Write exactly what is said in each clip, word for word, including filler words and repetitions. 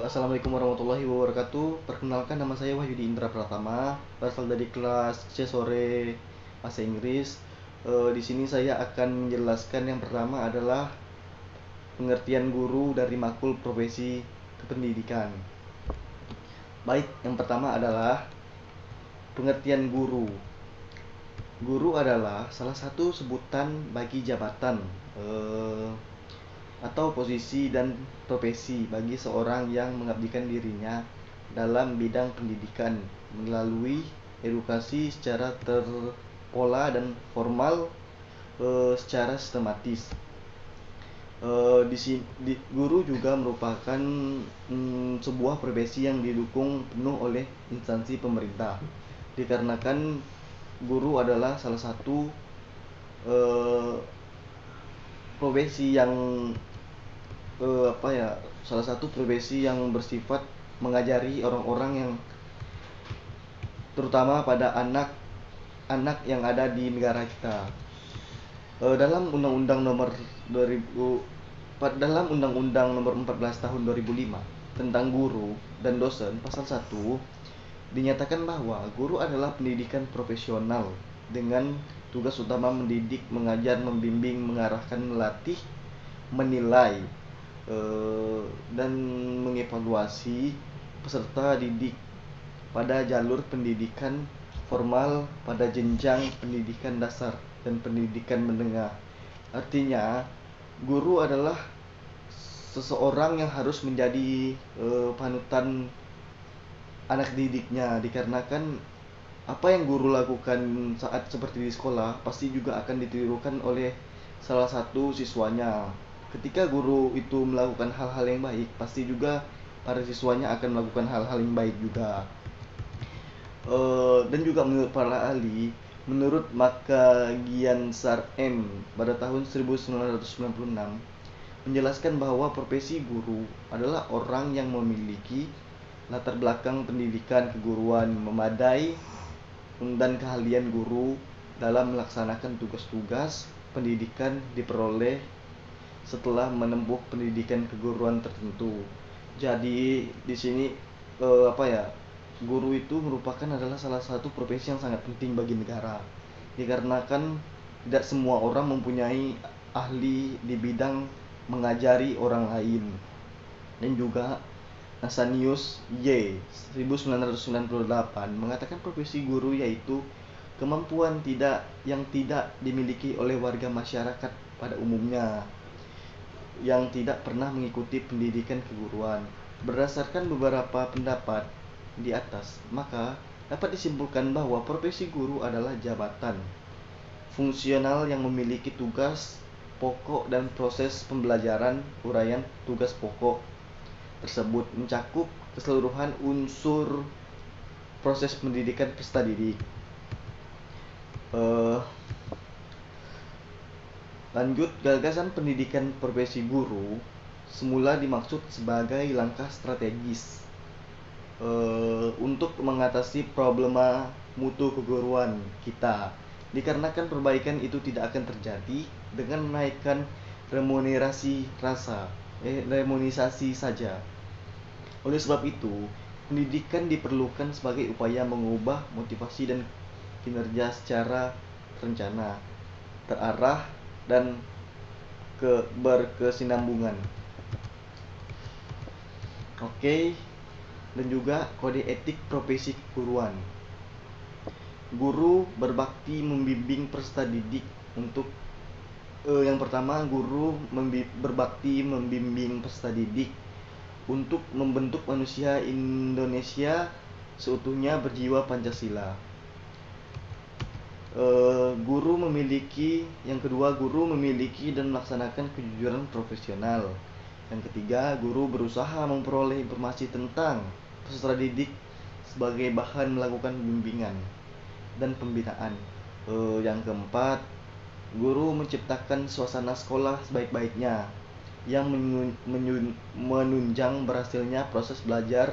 Assalamualaikum warahmatullahi wabarakatuh. Perkenalkan, nama saya Wahyudi Indra Pratama, berasal dari kelas C sore bahasa Inggris. Eh, di sini saya akan menjelaskan yang pertama adalah pengertian guru dari makul profesi kependidikan. Baik, yang pertama adalah pengertian guru. Guru adalah salah satu sebutan bagi jabatan eh, atau posisi dan profesi bagi seorang yang mengabdikan dirinya dalam bidang pendidikan melalui edukasi secara terpola dan formal, e, secara sistematis. E, di, di guru juga merupakan mm, sebuah profesi yang didukung penuh oleh instansi pemerintah, dikarenakan guru adalah salah satu e, profesi yang eh, apa ya salah satu profesi yang bersifat mengajari orang-orang yang terutama pada anak-anak yang ada di negara kita. Eh, dalam Undang-Undang Nomor dua ribu dalam Undang-Undang Nomor empat belas Tahun dua ribu lima tentang guru dan dosen, pasal satu dinyatakan bahwa guru adalah pendidikan profesional dengan tugas utama mendidik, mengajar, membimbing, mengarahkan, melatih, menilai, eh, dan mengevaluasi peserta didik pada jalur pendidikan formal pada jenjang pendidikan dasar dan pendidikan menengah. Artinya, guru adalah seseorang yang harus menjadi eh, panutan anak didiknya, dikarenakan apa yang guru lakukan saat seperti di sekolah pasti juga akan ditirukan oleh salah satu siswanya. Ketika guru itu melakukan hal-hal yang baik, pasti juga para siswanya akan melakukan hal-hal yang baik juga. E, dan juga menurut para ahli, menurut Makagiansar M pada tahun seribu sembilan ratus sembilan puluh enam menjelaskan bahwa profesi guru adalah orang yang memiliki latar belakang pendidikan keguruan memadai dan keahlian guru dalam melaksanakan tugas-tugas pendidikan diperoleh setelah menempuh pendidikan keguruan tertentu. Jadi di sini eh, apa ya guru itu merupakan adalah salah satu profesi yang sangat penting bagi negara, dikarenakan tidak semua orang mempunyai ahli di bidang mengajari orang lain. Dan juga Nasanius Y seribu sembilan ratus sembilan puluh delapan mengatakan profesi guru yaitu kemampuan tidak yang tidak dimiliki oleh warga masyarakat pada umumnya yang tidak pernah mengikuti pendidikan keguruan. Berdasarkan beberapa pendapat di atas, maka dapat disimpulkan bahwa profesi guru adalah jabatan fungsional yang memiliki tugas pokok dan proses pembelajaran. Uraian tugas pokok tersebut mencakup keseluruhan unsur proses pendidikan peserta didik. Uh, lanjut, gagasan pendidikan profesi guru semula dimaksud sebagai langkah strategis uh, untuk mengatasi problema mutu keguruan kita, dikarenakan perbaikan itu tidak akan terjadi dengan menaikkan remunerasi rasa eh, remunisasi saja. Oleh sebab itu, pendidikan diperlukan sebagai upaya mengubah motivasi dan kinerja secara terencana, terarah, dan ke berkesinambungan. Oke, dan juga kode etik profesi keguruan. Guru berbakti membimbing peserta didik untuk eh, yang pertama, guru membi- berbakti membimbing peserta didik untuk membentuk manusia Indonesia seutuhnya berjiwa Pancasila. E, guru memiliki yang kedua, guru memiliki dan melaksanakan kejujuran profesional. Yang ketiga, guru berusaha memperoleh informasi tentang peserta didik sebagai bahan melakukan bimbingan dan pembinaan. E, yang keempat, guru menciptakan suasana sekolah sebaik-baiknya yang menunjang berhasilnya proses belajar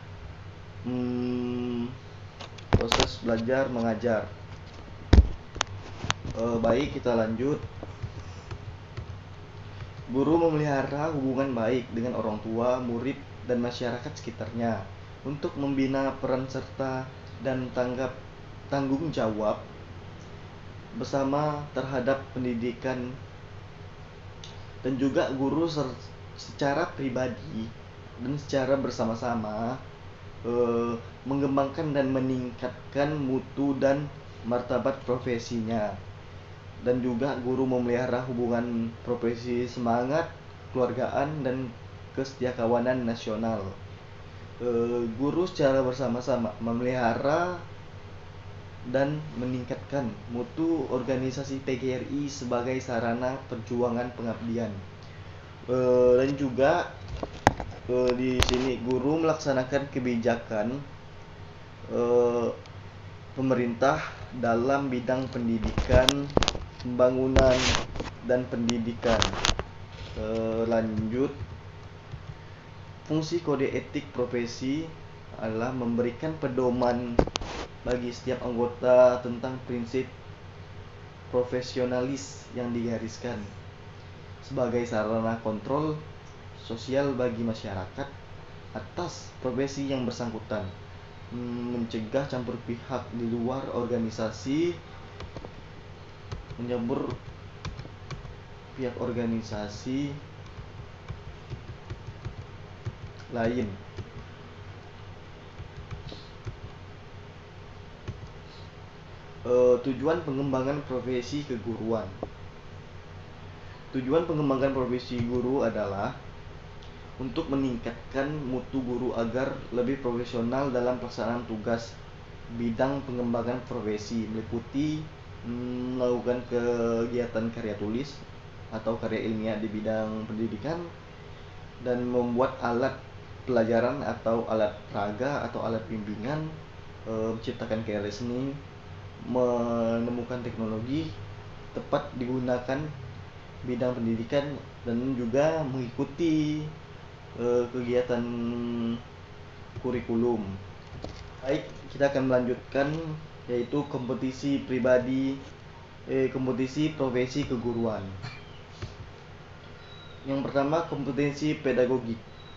hmm, proses belajar mengajar. E, baik, kita lanjut. Guru memelihara hubungan baik dengan orang tua, murid, dan masyarakat sekitarnya untuk membina peran serta dan tanggap tanggung jawab bersama terhadap pendidikan. Dan juga guru secara pribadi dan secara bersama-sama eh, mengembangkan dan meningkatkan mutu dan martabat profesinya. Dan juga guru memelihara hubungan profesi, semangat keluargaan, dan kesetiakawanan nasional. E, guru secara bersama-sama memelihara dan meningkatkan mutu organisasi P G R I sebagai sarana perjuangan pengabdian. E, dan juga e, di sini guru melaksanakan kebijakan e, pemerintah dalam bidang pendidikan, pembangunan, dan pendidikan. E, lanjut, fungsi kode etik profesi adalah memberikan pedoman bagi setiap anggota tentang prinsip profesionalis yang digariskan sebagai sarana kontrol sosial bagi masyarakat atas profesi yang bersangkutan, mencegah campur pihak di luar organisasi, menyebur pihak organisasi lain. E, tujuan pengembangan profesi keguruan. Tujuan pengembangan profesi guru adalah untuk meningkatkan mutu guru agar lebih profesional dalam pelaksanaan tugas. Bidang pengembangan profesi meliputi mm, melakukan kegiatan karya tulis atau karya ilmiah di bidang pendidikan, dan membuat alat pelajaran atau alat peraga atau alat bimbingan, e, menciptakan karya seni, menemukan teknologi tepat digunakan bidang pendidikan, dan juga mengikuti e, kegiatan kurikulum. Baik, kita akan melanjutkan yaitu kompetisi pribadi eh, kompetisi profesi keguruan. Yang pertama, kompetensi pedagogik.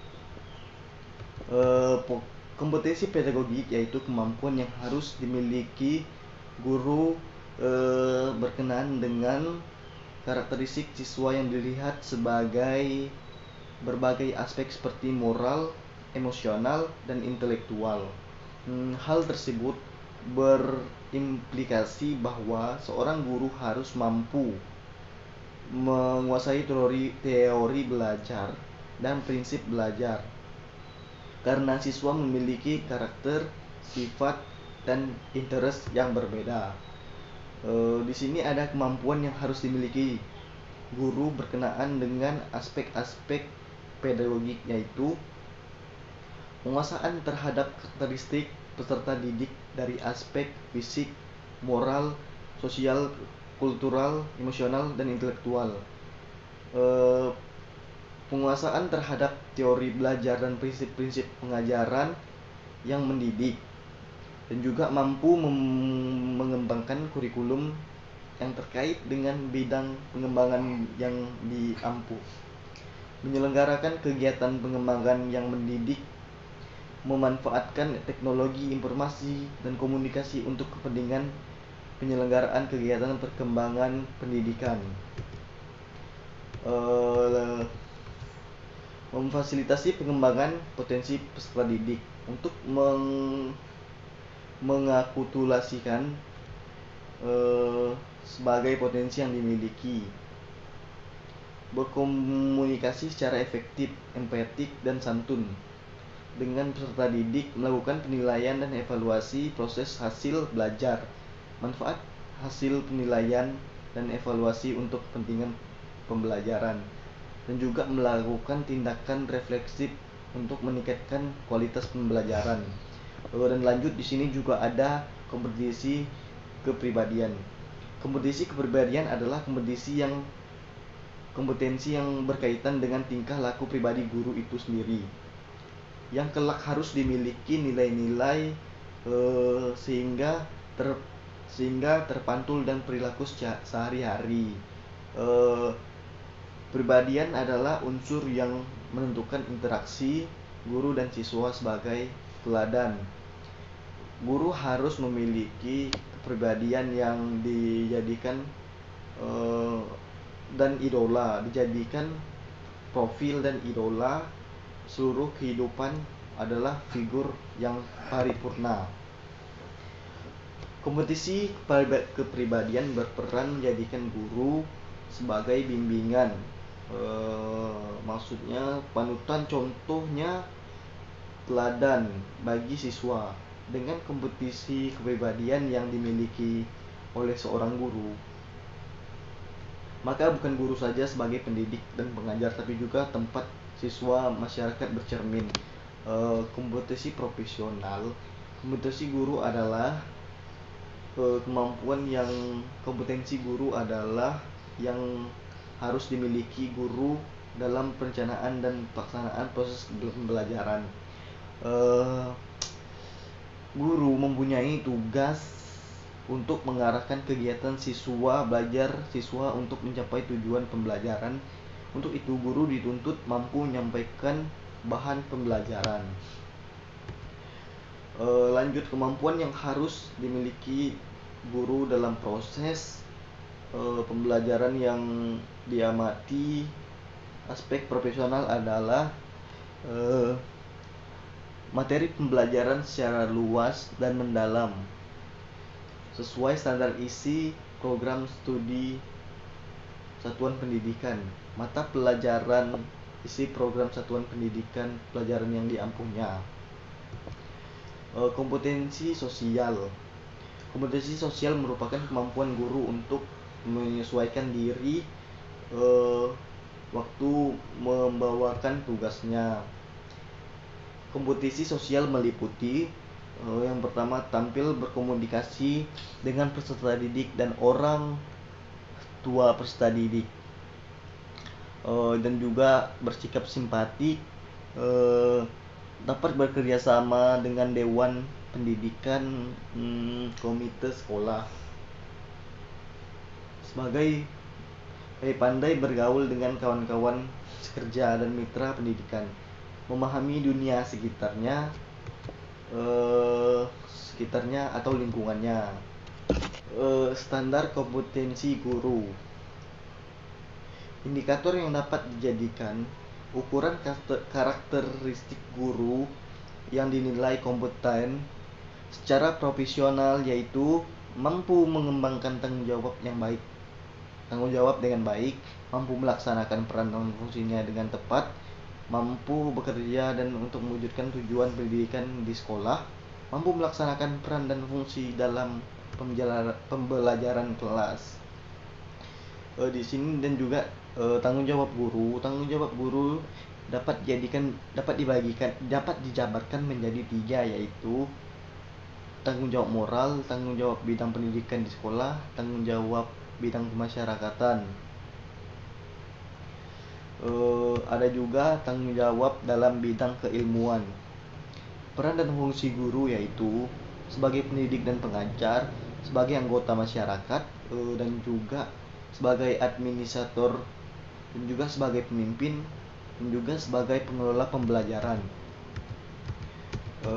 E, kompetensi pedagogik yaitu kemampuan yang harus dimiliki guru e, berkenaan dengan karakteristik siswa yang dilihat sebagai berbagai aspek seperti moral, emosional, dan intelektual. Hmm, hal tersebut berimplikasi bahwa seorang guru harus mampu menguasai teori, teori belajar dan prinsip belajar, karena siswa memiliki karakter, sifat, dan interest yang berbeda. E, di sini ada kemampuan yang harus dimiliki guru berkenaan dengan aspek-aspek pedagogik, yaitu penguasaan terhadap karakteristik peserta didik dari aspek fisik, moral, sosial, kultural, emosional, dan intelektual. E, penguasaan terhadap teori belajar dan prinsip-prinsip pengajaran yang mendidik, dan juga mampu mengembangkan kurikulum yang terkait dengan bidang pengembangan yang diampu, menyelenggarakan kegiatan pengembangan yang mendidik, memanfaatkan teknologi informasi dan komunikasi untuk kepentingan penyelenggaraan kegiatan perkembangan pendidikan, uh, memfasilitasi pengembangan potensi peserta didik untuk meng mengakutulasikan uh, sebagai potensi yang dimiliki, berkomunikasi secara efektif, empatik, dan santun dengan peserta didik, melakukan penilaian dan evaluasi proses hasil belajar, manfaat hasil penilaian dan evaluasi untuk kepentingan pembelajaran, dan juga melakukan tindakan refleksif untuk meningkatkan kualitas pembelajaran. Dan lanjut, di sini juga ada kompetisi kepribadian. Kompetisi kepribadian adalah kompetisi yang kompetensi yang berkaitan dengan tingkah laku pribadi guru itu sendiri, yang kelak harus dimiliki nilai-nilai eh, sehingga ter sehingga terpantul dan perilaku sehari-hari. Eh, Kepribadian adalah unsur yang menentukan interaksi guru dan siswa sebagai teladan. Guru harus memiliki kepribadian yang dijadikan eh, dan idola, dijadikan profil dan idola seluruh kehidupan adalah figur yang paripurna. Kompetisi kepribadian berperan menjadikan guru sebagai bimbingan, e, maksudnya panutan, contohnya teladan bagi siswa. Dengan kompetisi kepribadian yang dimiliki oleh seorang guru, maka bukan guru saja sebagai pendidik dan pengajar, tapi juga tempat siswa masyarakat bercermin. E, kompetisi profesional, kompetisi guru adalah kemampuan yang kompetensi guru adalah yang harus dimiliki guru dalam perencanaan dan pelaksanaan proses pembelajaran. Uh, guru mempunyai tugas untuk mengarahkan kegiatan siswa belajar siswa untuk mencapai tujuan pembelajaran. Untuk itu guru dituntut mampu menyampaikan bahan pembelajaran. E, lanjut, kemampuan yang harus dimiliki guru dalam proses e, pembelajaran yang diamati aspek profesional adalah e, materi pembelajaran secara luas dan mendalam sesuai standar isi program studi satuan pendidikan, mata pelajaran isi program satuan pendidikan pelajaran yang diampuhnya. Kompetensi sosial. Kompetensi sosial merupakan kemampuan guru untuk menyesuaikan diri eh, waktu membawakan tugasnya. Kompetisi sosial meliputi eh, yang pertama, tampil berkomunikasi dengan peserta didik dan orang tua peserta didik, eh, dan juga bersikap simpatik, eh, dapat bekerja sama dengan dewan pendidikan, hmm, komite sekolah, sebagai eh, pandai bergaul dengan kawan-kawan sekerja dan mitra pendidikan, memahami dunia sekitarnya eh, sekitarnya atau lingkungannya. Eh, standar kompetensi guru. Indikator yang dapat dijadikan ukuran karakteristik guru yang dinilai kompeten secara profesional, yaitu mampu mengembangkan tanggung jawab yang baik, tanggung jawab dengan baik, mampu melaksanakan peran dan fungsinya dengan tepat, mampu bekerja dan untuk mewujudkan tujuan pendidikan di sekolah, mampu melaksanakan peran dan fungsi dalam pembelajaran kelas. E, di sini dan juga e, tanggung jawab guru. Tanggung jawab guru dapat dijadikan, dapat dibagikan, dapat dijabarkan menjadi tiga, yaitu tanggung jawab moral, tanggung jawab bidang pendidikan di sekolah, tanggung jawab bidang kemasyarakatan. E, ada juga tanggung jawab dalam bidang keilmuan. Peran dan fungsi guru yaitu sebagai pendidik dan pengajar, sebagai anggota masyarakat, e, dan juga sebagai administrator, dan juga sebagai pemimpin, dan juga sebagai pengelola pembelajaran. E,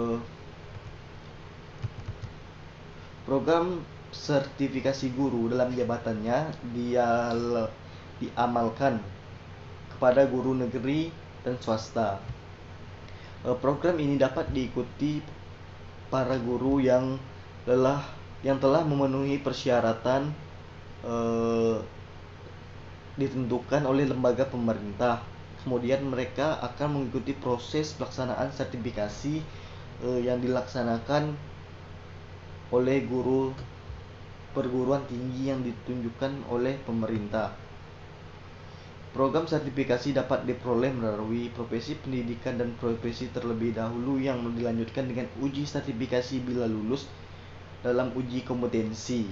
program sertifikasi guru dalam jabatannya dia diamalkan kepada guru negeri dan swasta. Program ini dapat diikuti para guru yang telah yang telah memenuhi persyaratan eh, ditentukan oleh lembaga pemerintah. Kemudian mereka akan mengikuti proses pelaksanaan sertifikasi eh, yang dilaksanakan oleh guru perguruan tinggi yang ditunjukkan oleh pemerintah. Program sertifikasi dapat diperoleh melalui profesi pendidikan dan profesi terlebih dahulu yang dilanjutkan dengan uji sertifikasi bila lulus dalam uji kompetensi.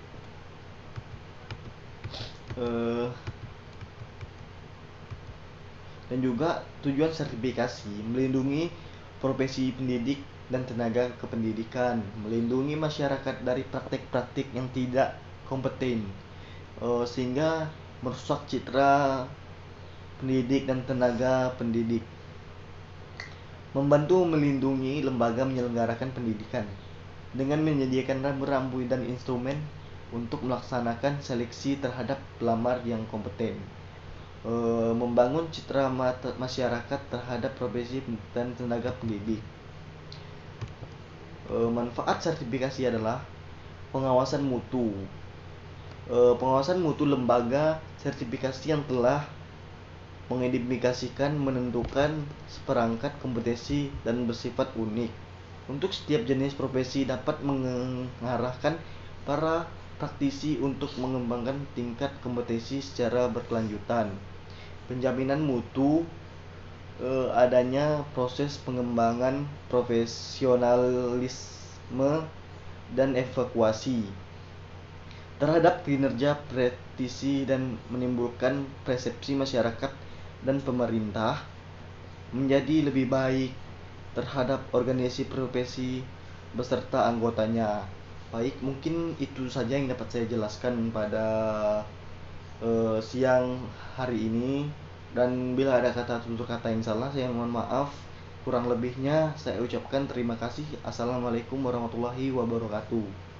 Uh, dan juga tujuan sertifikasi melindungi profesi pendidik dan tenaga kependidikan, melindungi masyarakat dari praktik-praktik yang tidak kompeten, uh, sehingga merusak citra pendidik dan tenaga pendidik. Membantu melindungi lembaga menyelenggarakan pendidikan dengan menyediakan rambu-rambu dan instrumen untuk melaksanakan seleksi terhadap pelamar yang kompeten. E, membangun citra masyarakat terhadap profesi dan tenaga pendidik. E, manfaat sertifikasi adalah pengawasan mutu. E, pengawasan mutu lembaga sertifikasi yang telah mengidentifikasikan, menentukan seperangkat kompetensi dan bersifat unik untuk setiap jenis profesi, dapat mengarahkan para praktisi untuk mengembangkan tingkat kompetensi secara berkelanjutan. Penjaminan mutu, eh, adanya proses pengembangan profesionalisme dan evakuasi terhadap kinerja praktisi dan menimbulkan persepsi masyarakat dan pemerintah menjadi lebih baik terhadap organisasi profesi beserta anggotanya. Baik, mungkin itu saja yang dapat saya jelaskan pada uh, siang hari ini, dan bila ada kata tutur kata yang salah saya mohon maaf. Kurang lebihnya saya ucapkan terima kasih. Assalamualaikum warahmatullahi wabarakatuh.